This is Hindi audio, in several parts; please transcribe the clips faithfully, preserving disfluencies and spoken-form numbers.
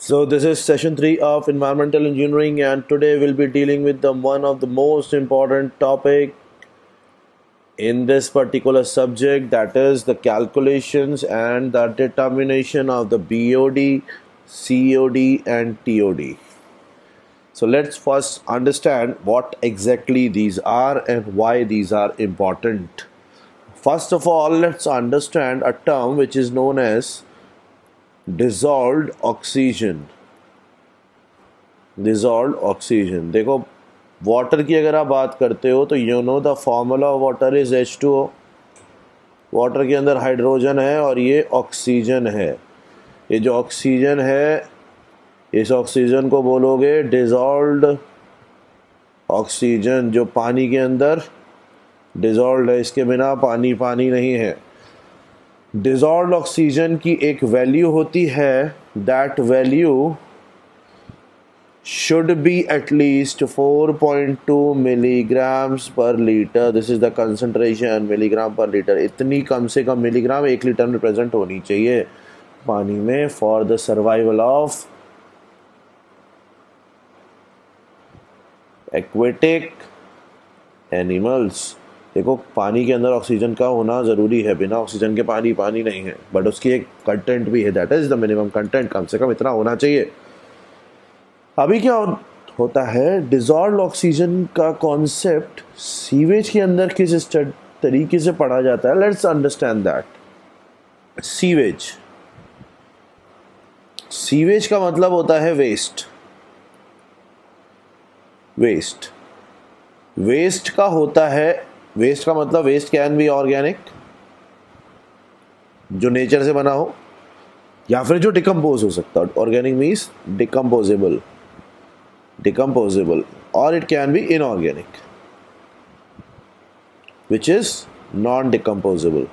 So this is session three of environmental engineering, and today we'll be dealing with the one of the most important topic in this particular subject, that is the calculations and the determination of the B O D, C O D and T O D. So let's first understand what exactly these are and why these are important. First of all, let's understand a term which is known as dissolved oxygen. dissolved oxygen. देखो, वाटर की अगर आप बात करते हो तो you know the formula of water is H two O. Water के अंदर हाइड्रोजन है और ये ऑक्सीजन है. ये जो ऑक्सीजन है, इस ऑक्सीजन को बोलोगे डिसॉल्व्ड ऑक्सीजन, जो पानी के अंदर डिसॉल्व्ड है. इसके बिना पानी पानी नहीं है. डिसॉल्व्ड ऑक्सीजन की एक वैल्यू होती है, that value should be at least four point two milligrams per liter. This is the concentration, milligram per liter. इतनी कम से कम मिलीग्राम एक लीटर में प्रेजेंट होनी चाहिए पानी में for the survival of aquatic animals. देखो, पानी के अंदर ऑक्सीजन का होना ज़रूरी है, बिना ऑक्सीजन के पानी पानी नहीं है, बट उसकी एक कंटेंट भी है, that is the minimum content. कम से कम इतना होना चाहिए. अभी क्या होता है, डिसॉल्व्ड ऑक्सीजन का कॉन्सेप्ट सीवेज के अंदर किस तरीके से पढ़ा जाता है. Let's understand that. Sewage sewage का मतलब होता है वेस्ट. वेस्ट वेस्ट का होता है, वेस्ट का मतलब वेस्ट कैन बी ऑर्गेनिक, जो नेचर से बना हो, या फिर जो डिकम्पोज हो सकता है. Organic means decomposable decomposable, or it can be inorganic, which is non-decomposable.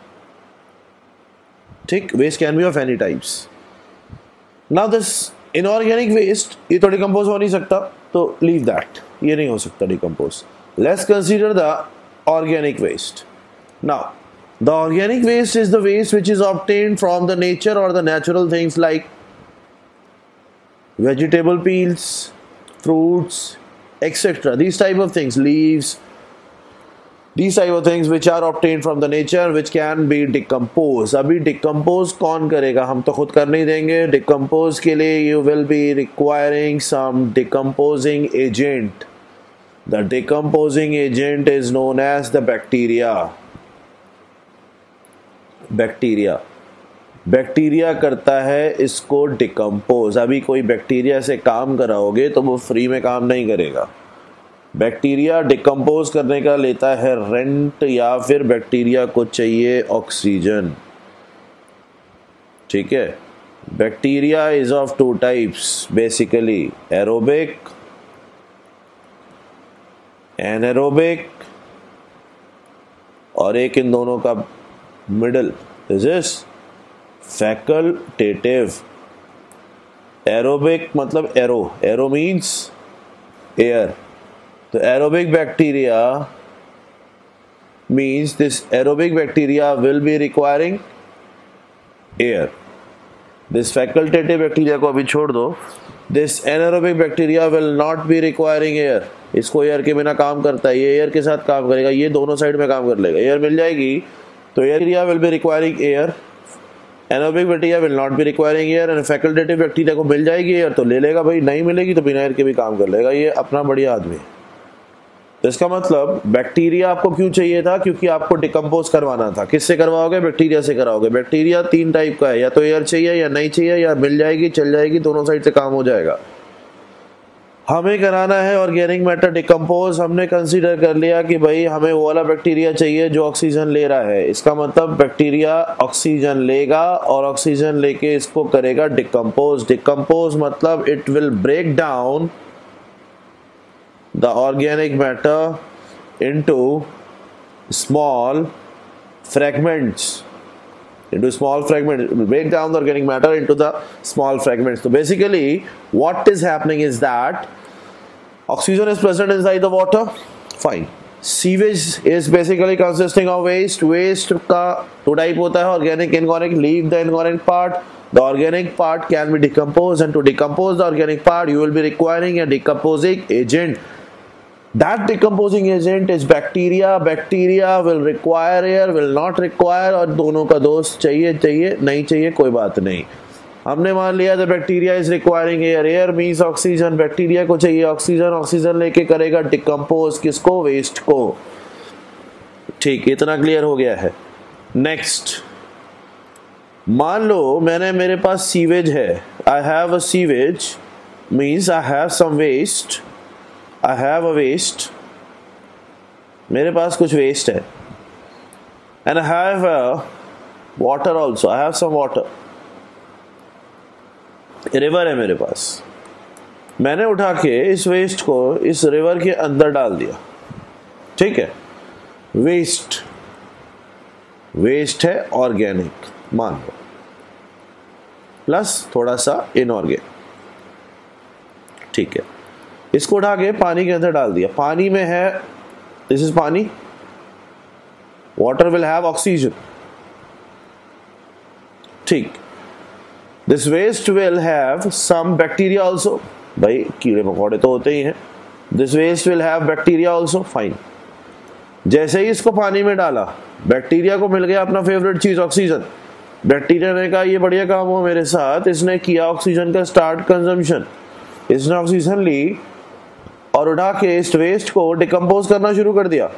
ठीक, waste can be of any types. Now this inorganic waste, ये तो decompose हो नहीं सकता, तो leave that, ये नहीं हो सकता decompose. Let's consider the organic waste. Now the organic waste is the waste which is obtained from the nature or the natural things like vegetable peels, fruits, et cetera. These type of things, leaves, these type of things which are obtained from the nature, which can be decomposed. अभी decompose कौन करेगा? हम तो खुद कर नहीं देंगे. Decompose के लिए you will be requiring some decomposing agent. The decomposing agent is known as the bacteria. Bacteria. Bacteria करता है इसको डिकम्पोज. अभी कोई बैक्टीरिया से काम कराओगे तो वो फ्री में काम नहीं करेगा. बैक्टीरिया डिकम्पोज करने का लेता है रेंट, या फिर बैक्टीरिया को चाहिए ऑक्सीजन. ठीक है. Bacteria is of two types basically, aerobic, anaerobic, और एक इन दोनों का middle, this is facultative. Aerobic मतलब एरो, एरो मीन्स एयर. तो aerobic bacteria means this aerobic bacteria will be requiring air. This facultative bacteria को अभी छोड़ दो. This anaerobic bacteria will not be requiring air. इसको एयर के बिना काम करता है, ये एयर के साथ काम करेगा, ये दोनों साइड में काम कर लेगा. एयर मिल जाएगी तो air will be requiring air. Anaerobic bacteria will not be requiring air, and facultative bacteria को मिल जाएगी एयर तो ले लेगा भाई, नहीं मिलेगी तो बिना एयर के भी काम कर लेगा. ये अपना बढ़िया आदमी है. तो इसका मतलब बैक्टीरिया आपको क्यों चाहिए था? क्योंकि आपको डिकम्पोज करवाना था. किससे करवाओगे? बैक्टीरिया से कराओगे. बैक्टीरिया तीन टाइप का है, या तो एयर चाहिए या नहीं चाहिए, या मिल जाएगी चल जाएगी, दोनों साइड से काम हो जाएगा. हमें कराना है ऑर्गेनिक मैटर डिकम्पोज. हमने कंसीडर कर लिया कि भाई हमें वो वाला बैक्टीरिया चाहिए जो ऑक्सीजन ले रहा है. इसका मतलब बैक्टीरिया ऑक्सीजन लेगा और ऑक्सीजन लेके इसको करेगा डिकम्पोज. डिकम्पोज मतलब it will break down the organic matter into small fragments. into small fragments, break down the organic matter into the small fragments. So basically what is happening is that oxygen is present inside the water, fine. Sewage is basically consisting of waste. Waste का टू टाइप होता है, organic, inorganic. Leave the inorganic part. The organic part can be decomposed, and to decompose the organic part, you will be requiring a decomposing agent. That decomposing agent is bacteria. Bacteria will require air, will not require, और दोनों का दोस्त चाहिए चाहिए नहीं चाहिए कोई बात नहीं. हमने मान लिया the bacteria is requiring air. Air means oxygen. Bacteria को चाहिए ऑक्सीजन. ऑक्सीजन लेके करेगा डिकम्पोज किसको? वेस्ट को. ठीक, इतना क्लियर हो गया है. नेक्स्ट, मान लो मैंने मेरे पास सीवेज है. I have a sewage means I have some waste. I have a waste, मेरे पास कुछ वेस्ट है. And I have a water also. I have some water. River है मेरे पास. मैंने उठा के इस वेस्ट को इस रिवर के अंदर डाल दिया. ठीक है, वेस्ट वेस्ट है ऑर्गेनिक मान लो, प्लस थोड़ा सा इनऑर्गेनिक. ठीक है, इसको उठा के पानी के अंदर डाल दिया. पानी में है, दिस इज पानी. Water will have oxygen. ठीक, this waste will have some bacteria also. भाई कीड़े मकोड़े तो होते ही हैं. This waste will have bacteria also. Fine. जैसे ही इसको पानी में डाला, बैक्टीरिया को मिल गया अपना फेवरेट चीज ऑक्सीजन. बैक्टीरिया ने कहा ये बढ़िया काम हो मेरे साथ. इसने किया ऑक्सीजन का स्टार्ट कंजम्पशन. इसने ऑक्सीजन ली और उठा के इस वेस्ट को डिकम्पोज करना शुरू कर दिया.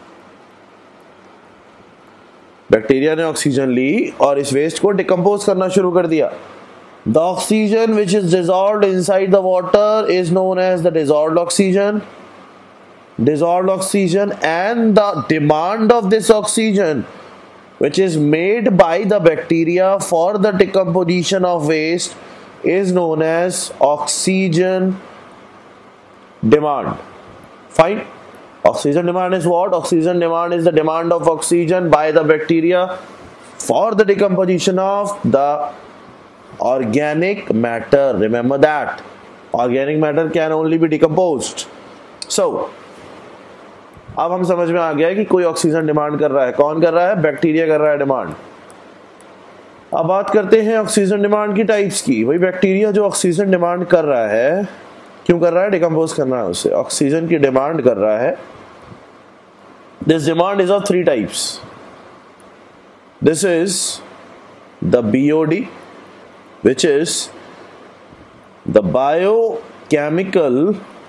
बैक्टीरिया ने ऑक्सीजन ली और इस वेस्ट को डिकम्पोज करना शुरू कर दिया. The oxygen which is dissolved inside the water is known as the dissolved oxygen. Dissolved oxygen and the demand of this oxygen which is made by the bacteria for the decomposition of waste is known as oxygen demand. Fine. Oxygen demand is what? Oxygen demand is the demand of oxygen by the bacteria for the decomposition of the organic matter. Remember that organic matter can only be decomposed. So अब हम समझ में आ गया है कि कोई ऑक्सीजन डिमांड कर रहा है. कौन कर रहा है? बैक्टीरिया कर रहा है डिमांड. अब बात करते हैं ऑक्सीजन डिमांड की टाइप्स की. भाई बैक्टीरिया जो ऑक्सीजन डिमांड कर रहा है, क्यों कर रहा है? डिकम्पोज करना है उसे. ऑक्सीजन की डिमांड कर रहा है. This demand is of three types. This is the BOD which is the biochemical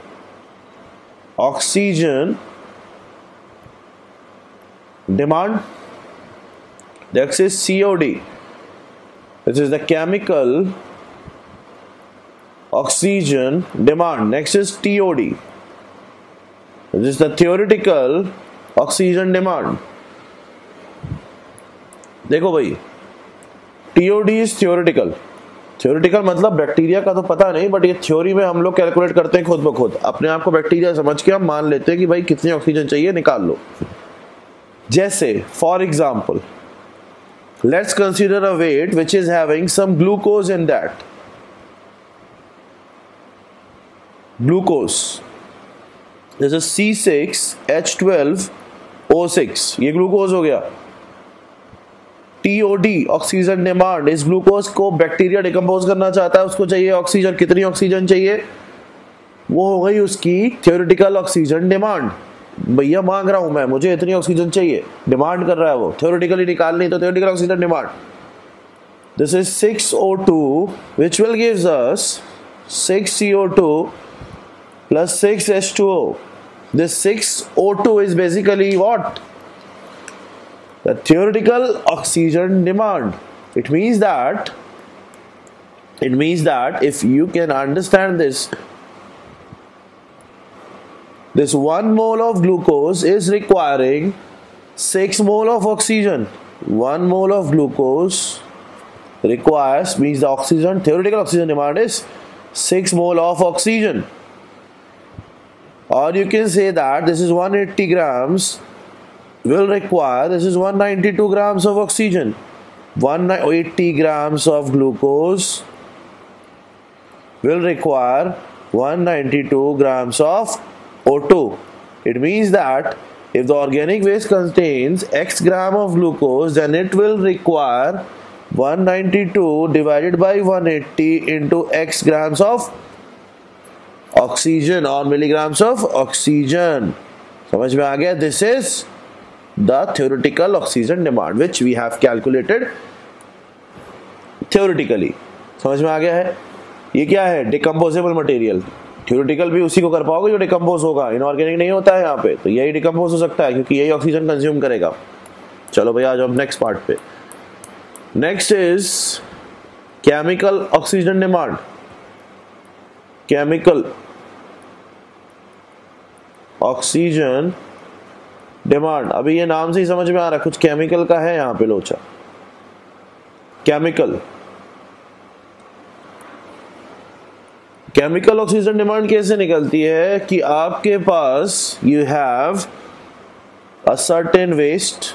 oxygen demand. Next is C O D, which is the chemical oxygen demand. Next is T O D, which is the theoretical oxygen demand. देखो भाई, T O D is theoretical. theoretical मतलब बैक्टीरिया का तो पता नहीं, बट ये थ्योरी में हम लोग कैलकुलेट करते हैं खुद ब खुद. अपने आप को बैक्टीरिया समझ के हम मान लेते हैं कि भाई कितनी ऑक्सीजन चाहिए, निकाल लो. जैसे for example, let's consider a weight which is having some glucose in that. Glucose, this is C six H twelve O six. ये ग्लूकोज हो गया. T O D oxygen demand. इस ग्लूकोज को बैक्टीरिया डिकम्पोज करना चाहता है, उसको चाहिए ऑक्सीजन. कितनी ऑक्सीजन चाहिए? वो हो गई उसकी थ्योरेटिकल ऑक्सीजन डिमांड. भैया मांग रहा हूं मैं, मुझे इतनी ऑक्सीजन चाहिए, डिमांड कर रहा है वो. थ्योरेटिकली निकालनी तो theoretical oxygen demand. This is six O two which will gives us six C O two plus six H two O. This six O two is basically what? The theoretical oxygen demand. It means that it means that if you can understand this, this one mole of glucose is requiring six mole of oxygen. One mole of glucose requires, means the oxygen, theoretical oxygen demand is six mole of oxygen. Or you can say that this is one hundred eighty grams will require, this is one hundred ninety-two grams of oxygen. one hundred eighty grams of glucose will require one hundred ninety-two grams of O two. It means that if the organic waste contains X gram of glucose, then it will require one ninety-two divided by one eighty into X grams of oxygen or milligrams of oxygen. समझ में आ गया? This is the theoretical oxygen demand which we have calculated theoretically. समझ में आ गया है? ये क्या है? Decomposable material. थ्योरेटिकल भी उसी को कर पाओगे जो डिकम्पोज होगा, इनऑर्गेनिक नहीं होता है यहाँ पे, तो यही डिकम्पोज हो सकता है क्योंकि यही ऑक्सीजन कंज्यूम करेगा. चलो भैया आ जाओ नेक्स्ट पार्ट पे. Next is chemical oxygen demand. Chemical oxygen demand. अभी ये नाम से ही समझ में आ रहा है कुछ केमिकल का है यहाँ पे लोचा. केमिकल केमिकल ऑक्सीजन डिमांड कैसे निकलती है कि आपके पास you have a certain waste,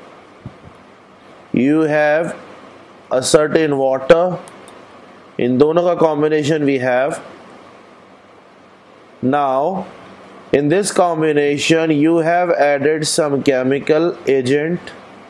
you have a certain water, इन दोनों का combination we have. Now in this combination you have added some chemical agent.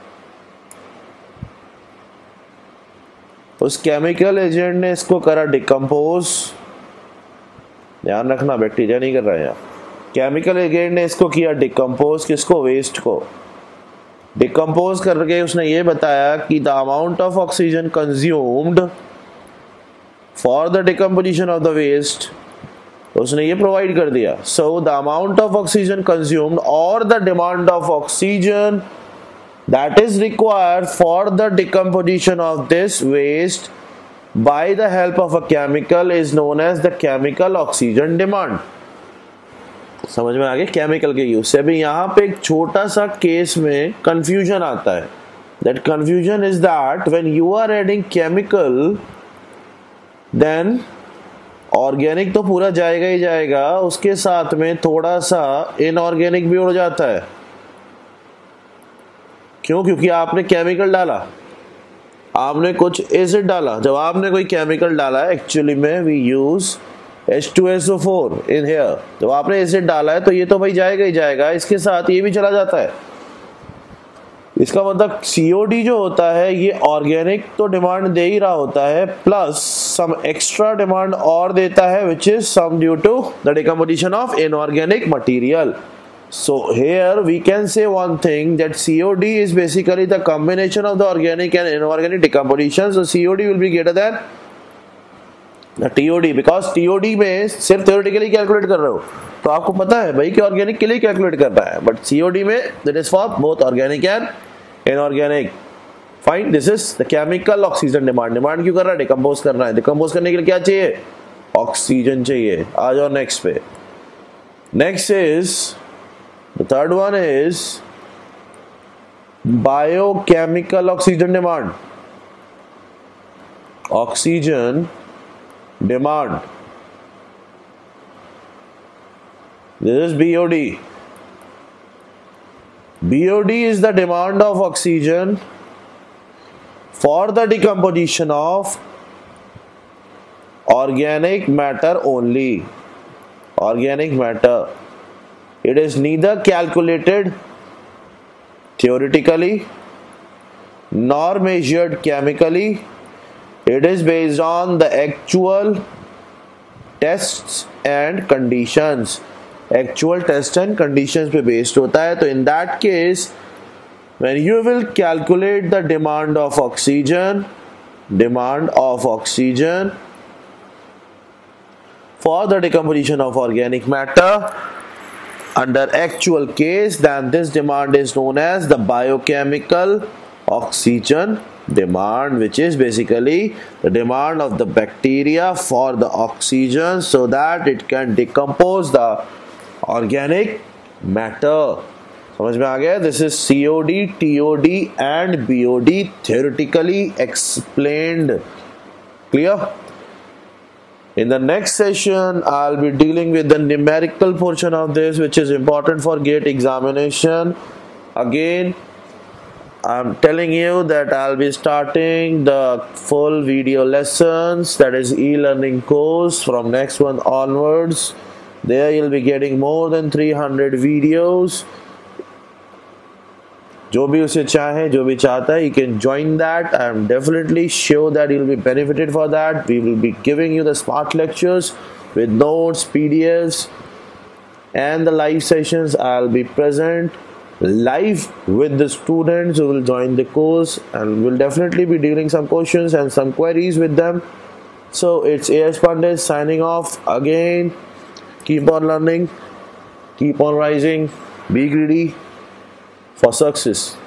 उस केमिकल एजेंट ने इसको करा डिकम्पोज. ध्यान रखना बैक्टीरिया नहीं कर रहा है यहाँ. केमिकल एजेंट ने इसको किया डिकम्पोज. किसको? वेस्ट को. डिकम्पोज करके उसने ये बताया कि the amount of oxygen consumed for the decomposition of the waste, उसने ये प्रोवाइड कर दिया. So the amount of oxygen consumed और the demand of oxygen that is required for the decomposition of this waste by the help of a chemical is known as the chemical oxygen demand. समझ में आ गया? केमिकल के यूज से. अभी यहाँ पे एक छोटा सा केस में कंफ्यूजन आता है. That confusion is that when you are adding chemical, then organic तो पूरा जाएगा ही जाएगा, उसके साथ में थोड़ा सा इनऑर्गेनिक भी उड़ जाता है. क्यों? क्योंकि आपने केमिकल डाला, आपने कुछ एसिड डाला. जब आपने कोई केमिकल डाला है, एक्चुअली में we use H two S O four in here. जब आपने एसिड डाला है तो ये तो भाई जाएगा ही जाएगा, इसके साथ ये भी चला जाता है. इसका मतलब सी ओ डी जो होता है ये ऑर्गेनिक तो डिमांड दे ही रहा होता है, प्लस सम एक्स्ट्रा डिमांड और देता है which is some due to the decomposition of inorganic material. So here we can say one thing, that C O D is basically the combination of the organic and inorganic decomposition. So C O D will be greater than the T O D because T O D में सिर्फ theoretically calculate कर रहे हो तो आपको पता है भाई कि organic के लिए calculate कर रहा है, but C O D में that is for both organic and inorganic. Fine, this is the chemical oxygen demand. Demand क्यों कर रहा है? Decompose कर रहा है. Decompose करने के लिए क्या चाहिए? Oxygen चाहिए. आ जाओ next पे. Next is the third one is biochemical oxygen demand. Oxygen demand. This is B O D. B O D is the demand of oxygen for the decomposition of organic matter only. Organic matter. It is neither calculated theoretically nor measured chemically. It is based on the actual tests and conditions. Actual tests and conditions पे based होता है. तो in that case, when you will calculate the demand of oxygen, demand of oxygen for the decomposition of organic matter under actual case, then this demand is known as the biochemical oxygen demand, which is basically the demand of the bacteria for the oxygen so that it can decompose the organic matter. समझ में आ गया? This is C O D, T O D and B O D theoretically explained. Clear? In the next session, I'll be dealing with the numerical portion of this, which is important for GATE examination. Again, I'm telling you that I'll be starting the full video lessons, that is e-learning course, from next one onwards. There you'll be getting more than three hundred videos जो भी उसे चाहे, जो भी चाहता है, you can join that. I am definitely sure that you'll be benefited for that. We will be giving you the smart lectures with notes, P D Fs, and the live sessions. I'll be present live with the students who will join the course, and we'll definitely be dealing some questions and some queries with them. So it's A S Pandit signing off again. Keep on learning, keep on rising, be greedy for success.